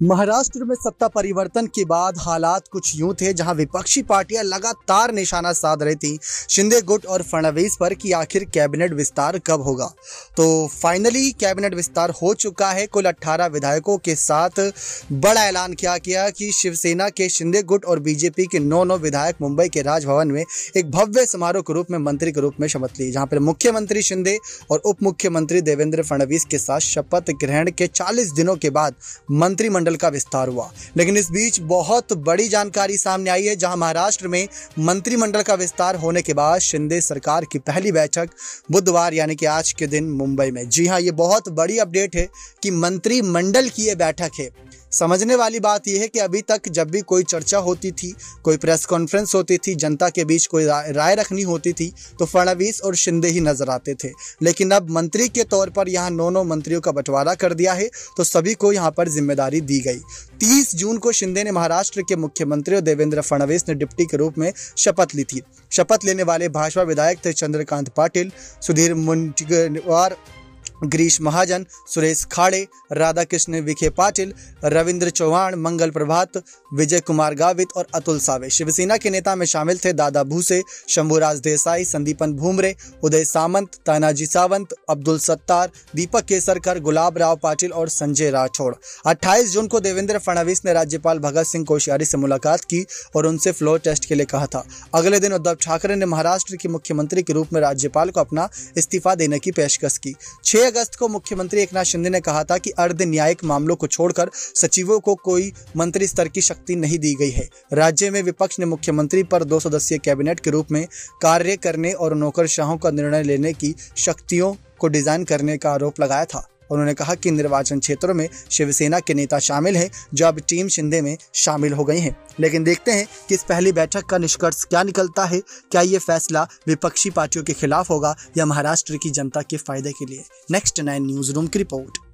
महाराष्ट्र में सत्ता परिवर्तन के बाद हालात कुछ यूं थे, जहां विपक्षी पार्टियां लगातार निशाना साध रही थी शिंदे गुट और फडणवीस पर कि आखिर कैबिनेट विस्तार कब होगा। तो फाइनली कैबिनेट विस्तार हो चुका है। कुल 18 विधायकों के साथ बड़ा ऐलान किया गया कि शिवसेना के शिंदे गुट और बीजेपी के 9 विधायक मुंबई के राजभवन में एक भव्य समारोह के रूप में मंत्री के रूप में शपथ ली, जहां पर मुख्यमंत्री शिंदे और उप मुख्यमंत्री देवेंद्र फडणवीस के साथ शपथ ग्रहण के 40 दिनों के बाद मंत्रिमंडल का विस्तार हुआ। लेकिन इस बीच बहुत बड़ी जानकारी सामने आई है, जहां महाराष्ट्र में मंत्रिमंडल का विस्तार होने के बाद शिंदे सरकार की पहली बैठक बुधवार यानी कि आज के दिन मुंबई में। जी हां, ये बहुत बड़ी अपडेट है कि मंत्रिमंडल की ये बैठक है। समझने वाली बात यह है कि अभी तक जब भी कोई चर्चा होती थी, कोई प्रेस कॉन्फ्रेंस होती थी, जनता के बीच कोई राय रखनी होती थी, तो फडणवीस और शिंदे ही नजर आते थे। लेकिन अब मंत्री के तौर पर यहाँ 9 मंत्रियों का बंटवारा कर दिया है, तो सभी को यहाँ पर जिम्मेदारी दी गई। 30 जून को शिंदे ने महाराष्ट्र के मुख्यमंत्री और देवेंद्र फडणवीस ने डिप्टी के रूप में शपथ ली थी। शपथ लेने वाले भाजपा विधायक थे चंद्रकांत पाटिल, सुधीर मुनगंटीवार, गिरीश महाजन, सुरेश खाड़े, राधाकृष्ण विखे पाटिल, रविंद्र चौहान, मंगल प्रभात, विजय कुमार गावित और अतुल सावे। शिवसेना के नेता में शामिल थे दादा भूसे, शंभूराज देसाई, संदीपन भूमरे, उदय सामंत, तानाजी सावंत, अब्दुल सत्तार, दीपक केसरकर, गुलाब राव पाटिल और संजय राठौड़। 28 जून को देवेंद्र फडणवीस ने राज्यपाल भगत सिंह कोश्यारी से मुलाकात की और उनसे फ्लोर टेस्ट के लिए कहा था। अगले दिन उद्धव ठाकरे ने महाराष्ट्र के मुख्यमंत्री के रूप में राज्यपाल को अपना इस्तीफा देने की पेशकश की। 6 अगस्त को मुख्यमंत्री एकनाथ शिंदे ने कहा था कि अर्ध न्यायिक मामलों को छोड़कर सचिवों को कोई मंत्री स्तर की शक्ति नहीं दी गई है। राज्य में विपक्ष ने मुख्यमंत्री पर 2 सदस्यीय कैबिनेट के रूप में कार्य करने और नौकरशाहों का निर्णय लेने की शक्तियों को डिजाइन करने का आरोप लगाया था। उन्होंने कहा कि निर्वाचन क्षेत्रों में शिवसेना के नेता शामिल हैं, जो अब टीम शिंदे में शामिल हो गए हैं। लेकिन देखते हैं कि इस पहली बैठक का निष्कर्ष क्या निकलता है। क्या ये फैसला विपक्षी पार्टियों के खिलाफ होगा या महाराष्ट्र की जनता के फायदे के लिए। नेक्स्ट 9 न्यूज रूम की रिपोर्ट।